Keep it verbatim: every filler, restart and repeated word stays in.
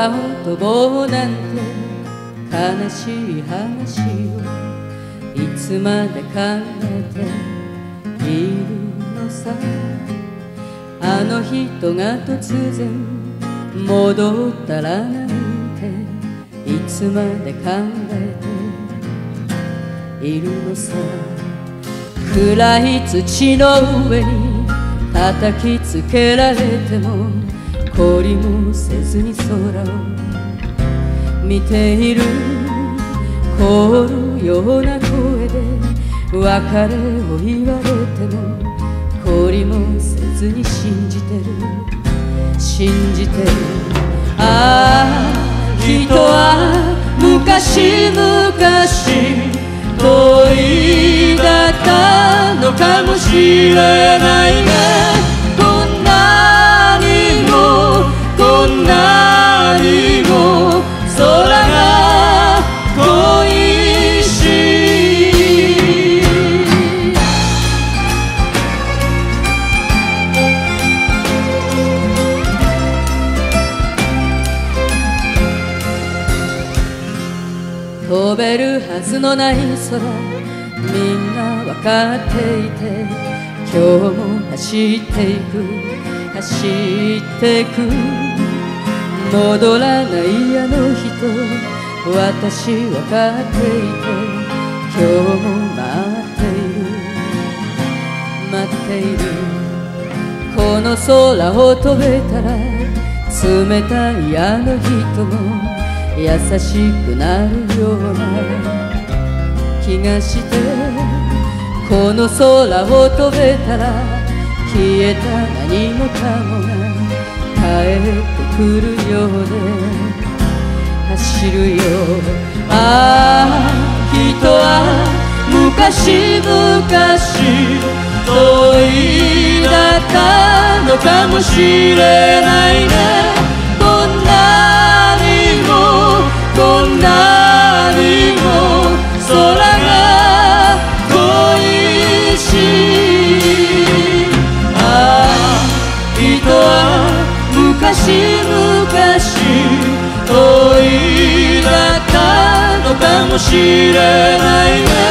空を飛ぼうなんて悲しい話をいつまで考えているのさ。あの人が突然戻ったらなんていつまで考えているのさ。暗い土の上に叩きつけられても懲りもせずに空を見ている。凍るような声で別れを言われても懲りもせずに信じてる信じてる。ああ人は昔々遠いだったのかもしれないね。こんなにもこんなにも空が恋しい。飛べるはずのない空みんなわかっていて今日も走っていく走ってく。戻らないあの人私わかっていて今日も待っている待っている。この空を飛べたら冷たいあの人も優しくなるような気がして。この空を飛べたら消えた何もかもが帰ってくるようで走るよ。ああ人は昔々遠いだったのかもしれないね。こんなにもこんなにも空が恋しい。ああ人は昔々遠いだったのかもしれないね。